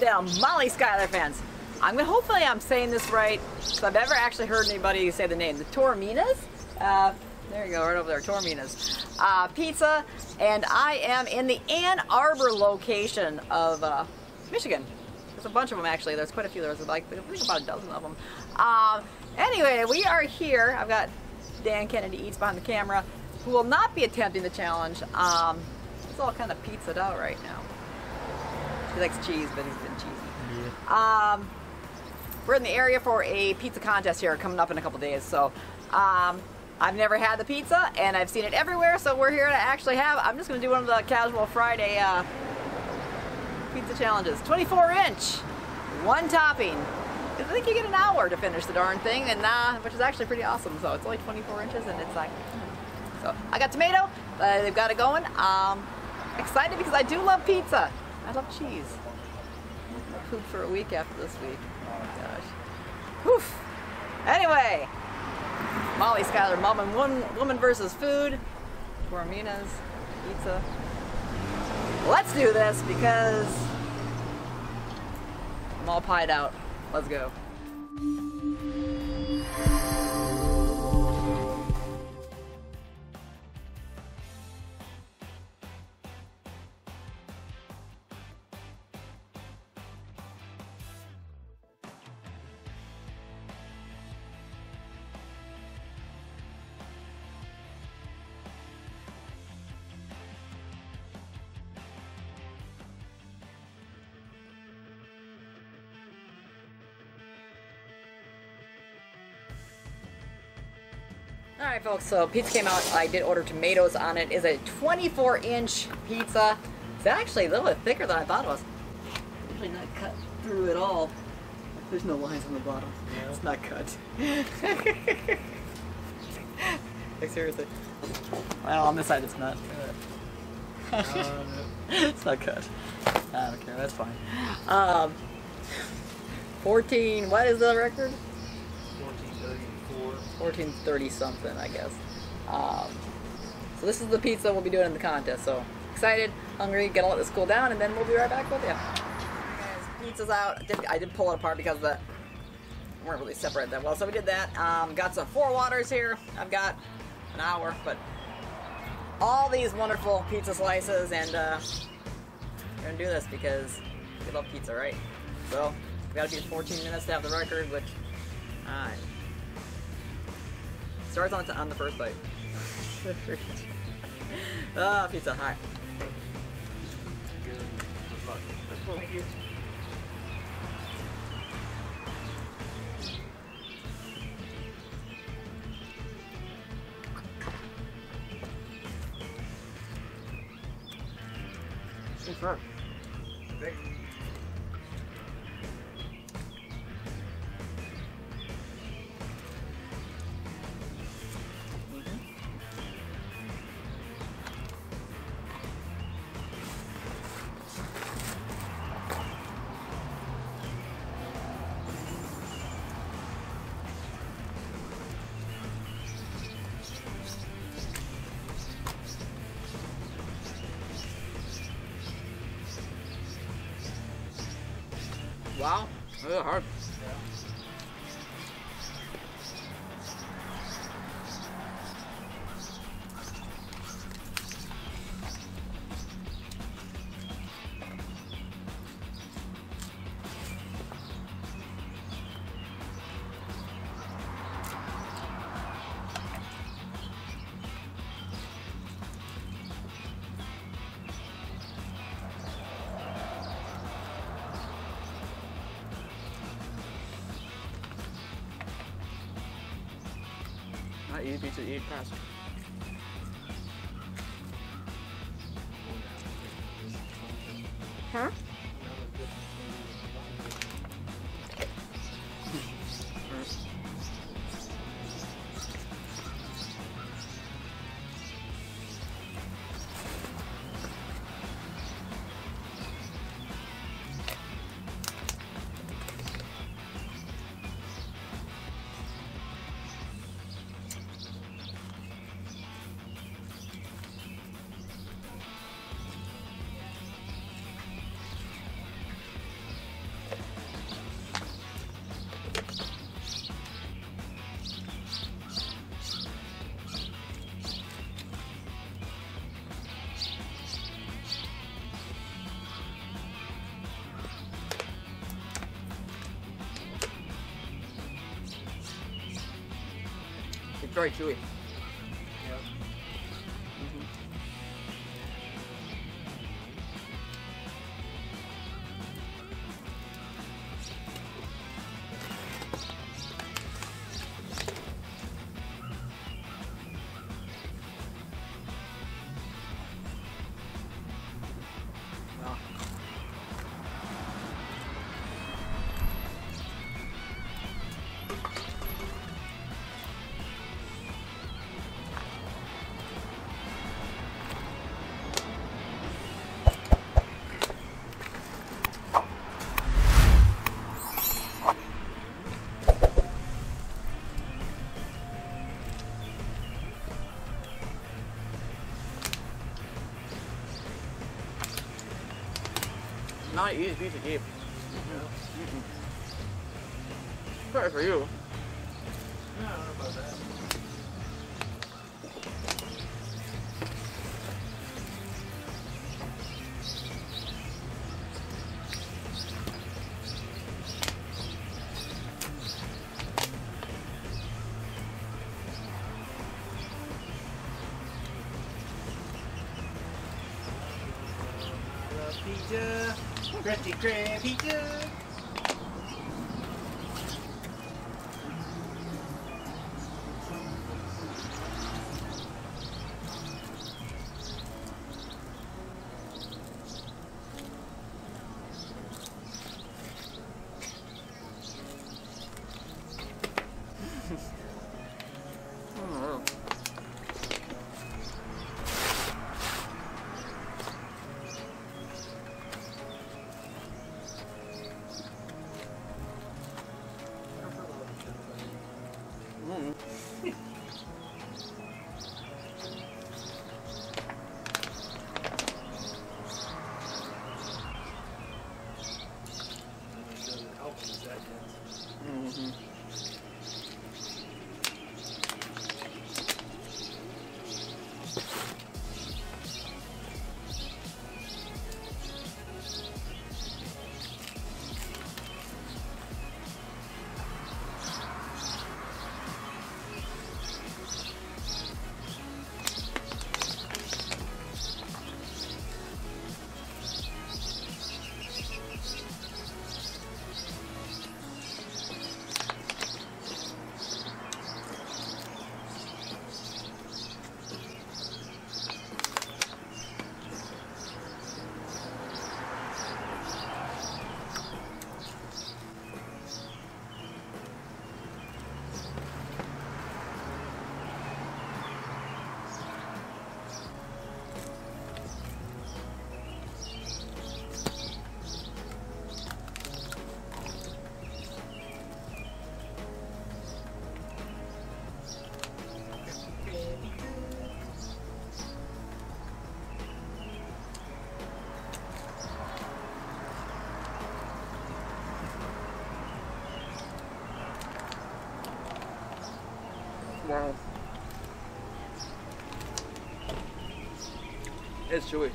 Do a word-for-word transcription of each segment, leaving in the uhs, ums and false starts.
Morrisdale, Molly Schuyler fans. I'm gonna, hopefully I'm saying this right, so I've never actually heard anybody say the name. The Toarminas? Uh, there you go, right over there, Toarminas. Uh, pizza, and I am in the Ann Arbor location of uh, Michigan. There's a bunch of them actually. There's quite a few. There's like, I think about a dozen of them. Um, anyway, we are here. I've got Dan Kennedy Eats behind the camera, who will not be attempting the challenge. Um, it's all kind of pizzaed out right now. He likes cheese, but he's been cheesy. Yeah. Um, we're in the area for a pizza contest here coming up in a couple days. So um, I've never had the pizza, and I've seen it everywhere. So we're here to actually have. I'm just going to do one of the Casual Friday uh, pizza challenges. twenty-four inch, one topping. I think you get an hour to finish the darn thing, and uh, which is actually pretty awesome. So it's only twenty-four inches, and it's like. So I got tomato. Uh, they've got it going. Um, excited because I do love pizza. I love cheese. I'll poop for a week after this week. Oh my gosh. Whew. Anyway, Molly Schuyler, mom and one woman versus food. Toarminas, pizza. Let's do this because I'm all pied out. Let's go. Alright folks, so pizza came out. I did order tomatoes on it. It's a twenty-four inch pizza. It's actually a little bit thicker than I thought it was. Usually not cut through at all. There's no lines on the bottom. No. It's not cut. Like seriously. Well, on this side it's not cut. Um, it's not cut. I don't care, that's fine. Um, fourteen, what is the record? fourteen thirty something, I guess. Um, so this is the pizza we'll be doing in the contest. So excited, hungry, gotta let this cool down, and then we'll be right back with you. Guys, pizza's out. I did, I did pull it apart because the we weren't really separated that well, so we did that. Um, got some four waters here. I've got an hour, but all these wonderful pizza slices, and uh, we're gonna do this because we love pizza, right? So we gotta be fourteen minutes to have the record, which alright. Starts on, on the first bite. Ah, pizza, hi. Thank you. It's right. Thank you. Wow, that's hard. Not easy pizza to eat fast. Huh? very chewy. Yep. Mm-hmm. Wow. Not an easy piece to keep. Mm-mm. Sorry for you. No, I don't know about that. Love pizza. Krusty Krab pizza. Oh. Mm. Mm-hmm. Wow. It's chewy.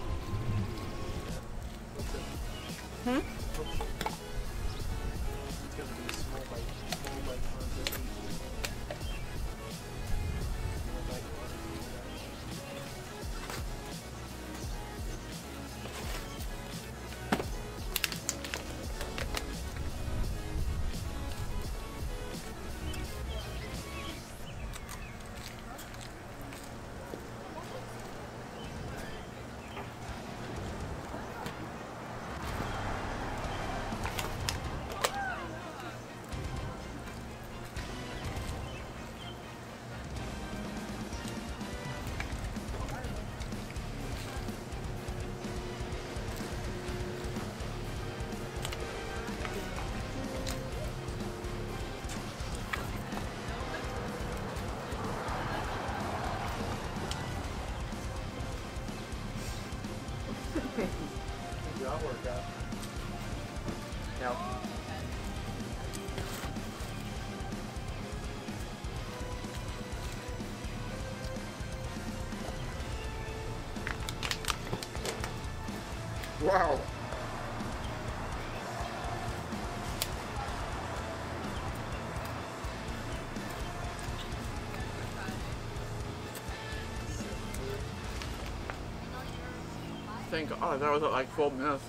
Hmm? It's gonna be a small bite, small bite on this piece. Small bite on I'll work out. No. Wow. think, oh, that was at like twelve minutes.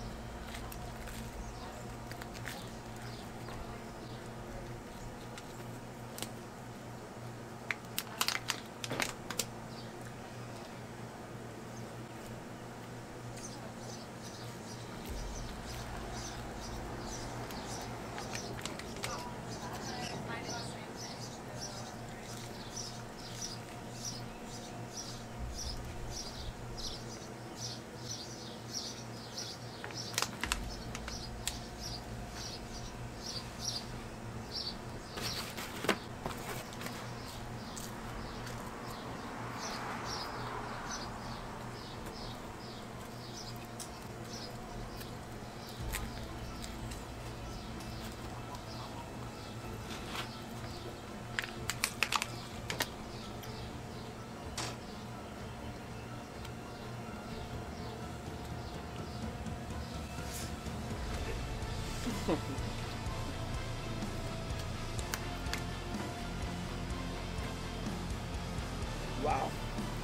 Wow.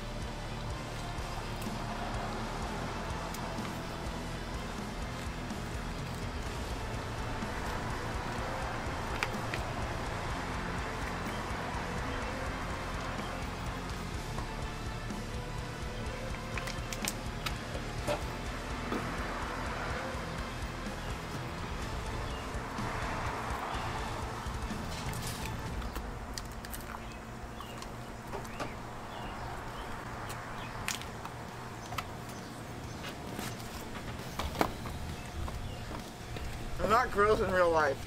I'm not gross in real life.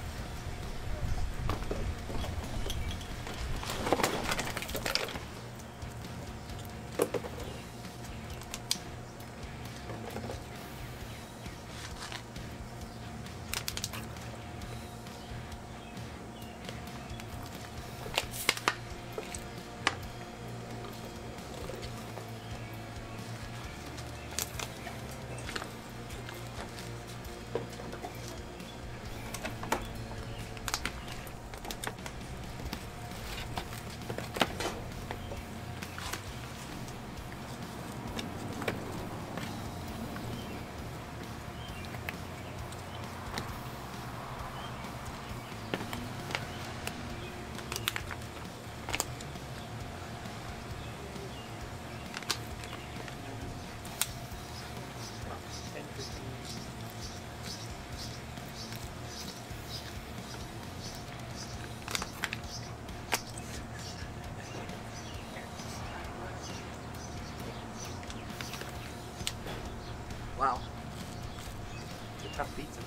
Wow. It's a tough pizza.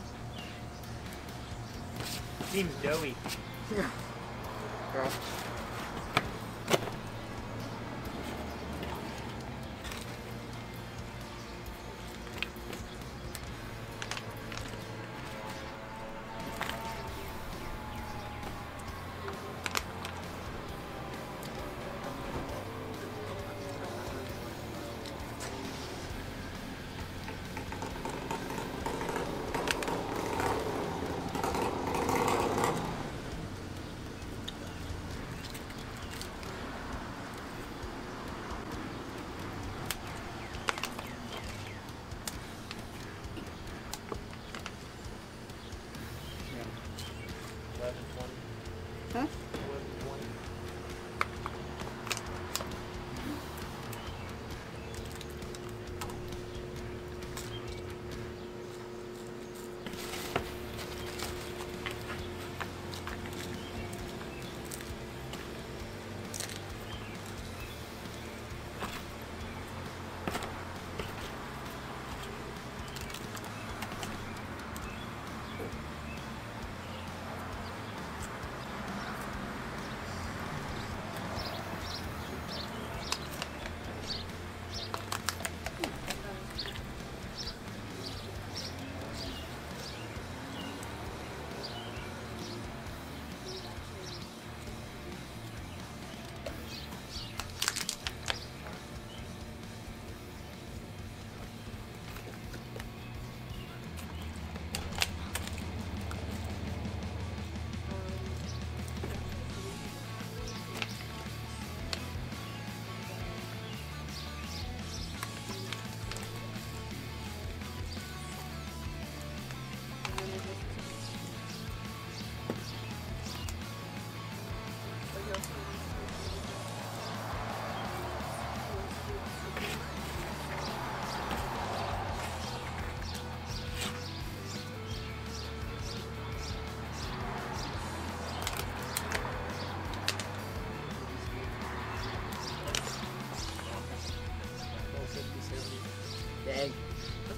Seems doughy. Yeah. Yeah. eleven twenty. Huh? eleven twenty.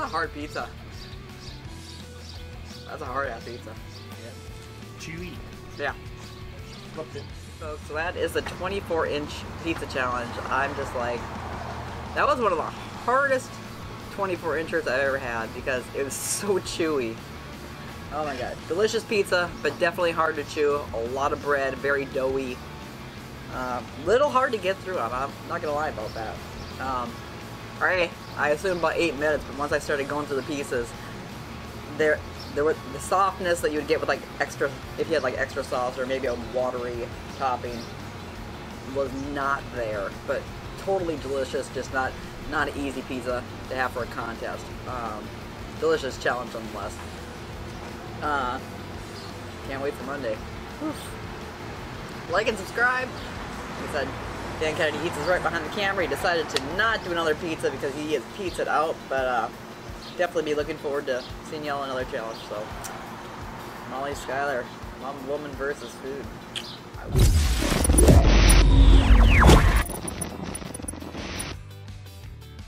hard pizza. That's a hard ass pizza. Chewy. Yeah. Loved it. Folks, so that is the twenty-four inch pizza challenge. I'm just like, that was one of the hardest twenty-four inchers I've ever had because it was so chewy. Oh my god. Delicious pizza, but definitely hard to chew. A lot of bread, very doughy. Uh, little hard to get through. I'm, I'm not gonna lie about that. Um, Alright, I assumed about eight minutes, but once I started going through the pieces, there, there was the softness that you would get with like extra, if you had like extra sauce or maybe a watery topping, was not there. But totally delicious, just not not an easy pizza to have for a contest. Um, delicious challenge nonetheless. Uh, can't wait for Monday. Oof. Like and subscribe. Like I said, Dan Kennedy Eats is right behind the camera. He decided to not do another pizza because he is pizzaed out, but uh, definitely be looking forward to seeing y'all in another challenge. So, Molly, Schuyler, mom, woman versus food.